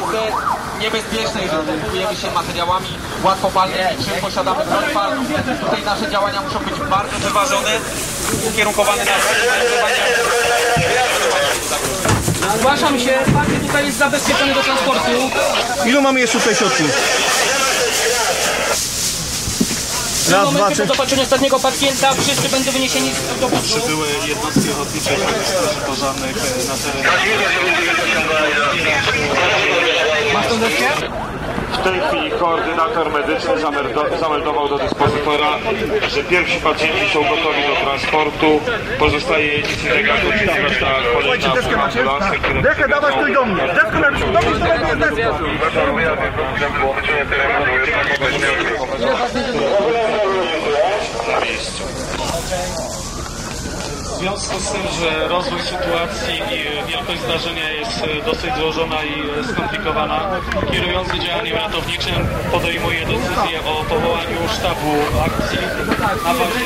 naprawdę niebezpieczne, jeżeli posługujemy się materiałami łatwopalnymi, czy posiadamy broń palną. Tutaj nasze działania muszą być bardzo wyważone, ukierunkowane na wykonywanie. Zgłaszam się, pacjent tutaj jest zabezpieczony do transportu. Ilu mamy jeszcze tutaj środków? Raz, dwa, trzy. Do zobaczenia ostatniego pacjenta wszyscy będą wyniesieni do busu. Przybyły jednostki ochotnicze straży pożarnych na terenie. Masz tą deskę? W tej chwili koordynator medyczny zameldował do dyspozytora, że pierwsi pacjenci są gotowi do transportu. Pozostaje nic innego jak oczekiwać na kolejne ambulansy, które... Dechę dawać tu i do mnie. Deskę na do mnie, to jest deska. Na miejscu. W związku z tym, że rozwój sytuacji i wielkość zdarzenia jest dosyć złożona i skomplikowana, kierujący działaniem ratowniczym podejmuje decyzję o powołaniu sztabu akcji na bazie...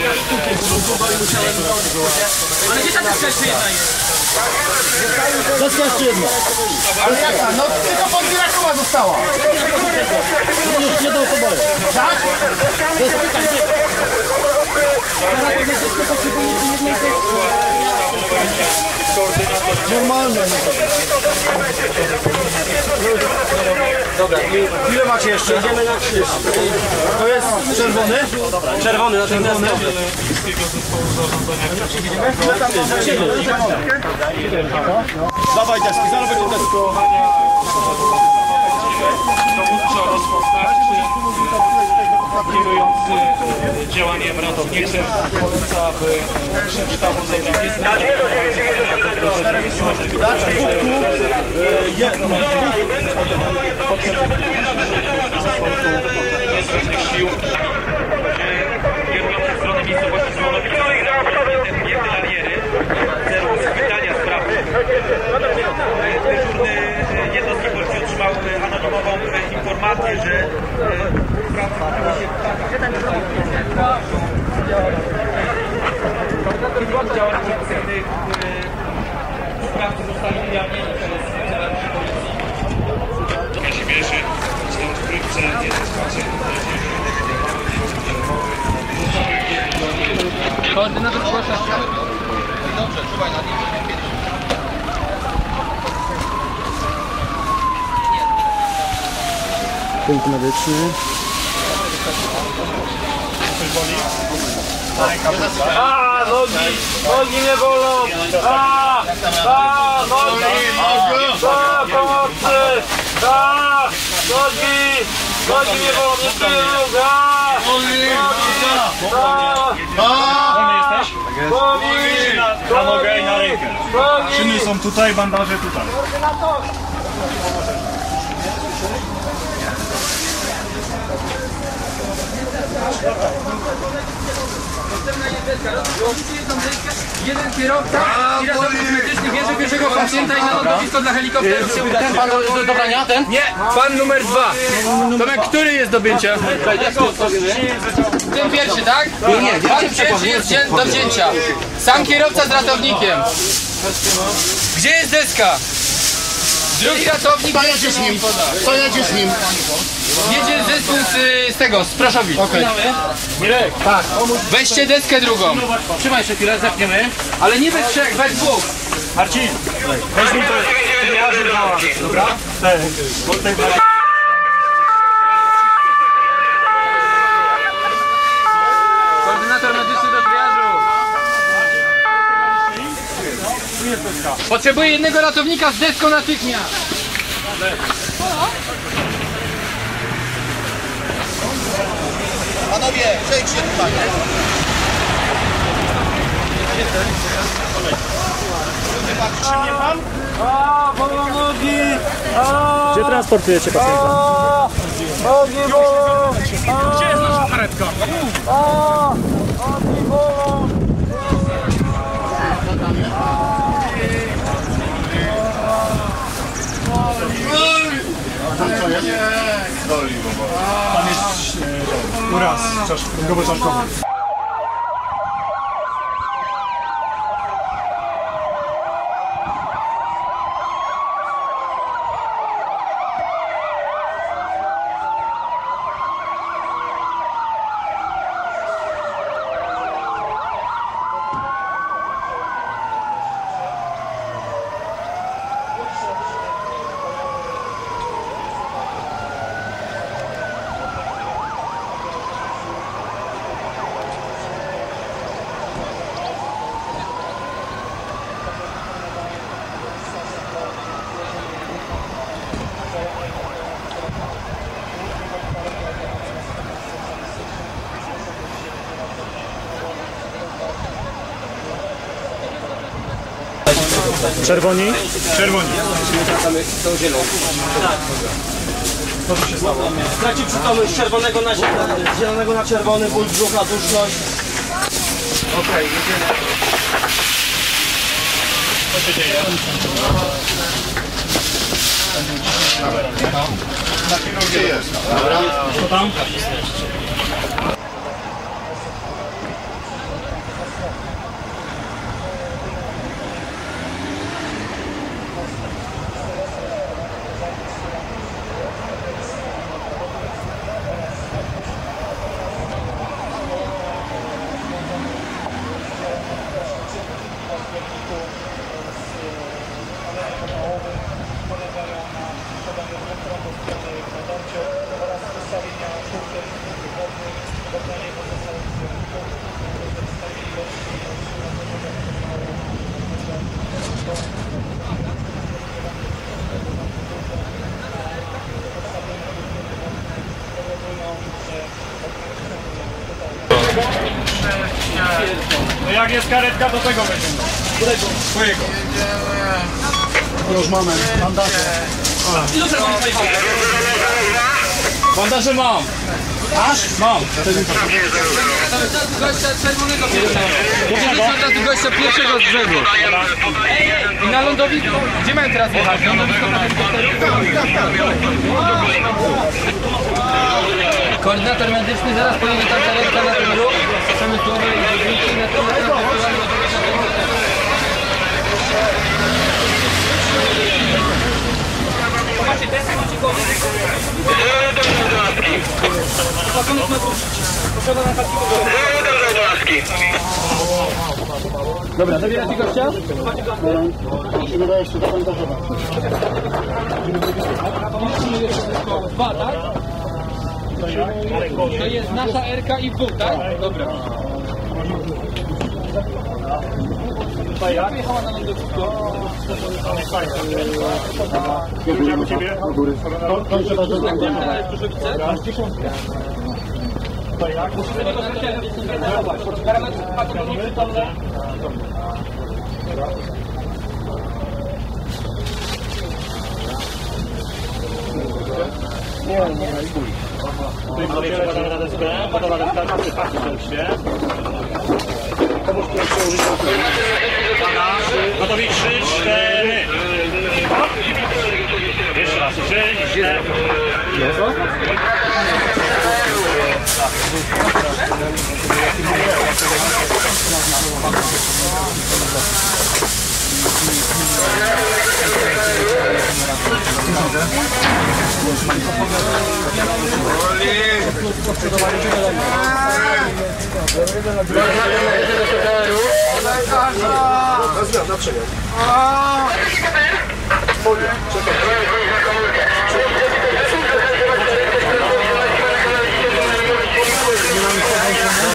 Ale gdzie ta deska jeszcze jedna jest? Deska jeszcze jedna. Ale jaka? No tylko podbiera koła została. Już nie dał poboju. Tak? Normalnie. Dobra, ile macie jeszcze? Idziemy na 30. To jest czerwony? Czerwony, na czerwony. Dawaj deski, zaraz będzie deski. Dowódco rozpoznawczy, kierujący działaniem ratowniczym, aby sztabu niezręcznych sił kierujący w stronę miejscowości Złonowice obiekty bariery w celu schwytania sprawy. Dyżurny jednostki policji otrzymał anonimową informację, że działań prewencyjnych sprawcy zostali ujawnieni przez funkcjonariuszy policji. Jeśli bierze, stąd wkrótce jeden z pacjentów Koordynator proszę. Dobrze, czuwaj na nim. Punkt medyczny. Nogi mnie bolą! Pomocy! Nogi mnie bolą, nie czuję na nogę i na rękę. Szyny są tutaj, bandaże tutaj. jeden kierowca i ratownik medyczny bierze pierwszego pacjenta i na lądowisko dla helikopteru. Ten pan do dobrania? Ten? Nie, pan numer 2. Tomek, który jest do bięcia? Ten pierwszy, tak? Nie, pan pierwszy jest do wzięcia. Sam kierowca z ratownikiem. Gdzie jest deska? Drugi ratownik jedzie z nim. To jedzie z nim. Jedzie zespół z tego, z Proszowic. Okay. Mirek, tak. Weźcie deskę drugą. Trzymaj jeszcze chwilę, zepniemy. Ale nie we trzech, we dwóch. Marcin, weź mi to, ja żurnała, dobra? Tak. Koordynator medyczny do triażu. Potrzebuję jednego ratownika z deską natychmiast. Panowie, przejdźcie tutaj. Patrzy mnie pan? Bolą nogi! Gdzie transportujecie pacjenta? Nogi bolą! Gdzie jest nasza karetka? Nogi bolą! Tam jest uraz drągowo-czaszkowy. Czerwoni? Czerwoni. Traci przytomność z czerwonego na zielony, z zielonego na czerwony, ból brzucha, duszność. Okej, jedziemy. Co się dzieje? Gdzie jest? Co tam? No jak jest karetka, do tego będziemy. Którego? Twojego. Już mamy bandaże. Bandaże mam. Masz? Mam. Gościa czerwonego pierwszego. Gościa pierwszego z brzegu. I na lądowisku. Gdzie mają teraz jechać? Lądowisko na helikopteru? Koordynator medyczny zaraz pojedzie tam karetka na ten ruch. Przemysłowy i budynki na ten Dobra, zabieracie gościa? Się dodaje jeszcze do bandażowa. Dwa, tak? To jest nasza RK i W, tak? Dobra. Jak jechała na lądowisko? Jedziemy u ciebie. Podamy na deskę, podamy na deskę, faktycznie. Pomóż mi przełożyć gotowi 3, 4. Jeszcze raz, 3, 4. Na przemian. Czekaj.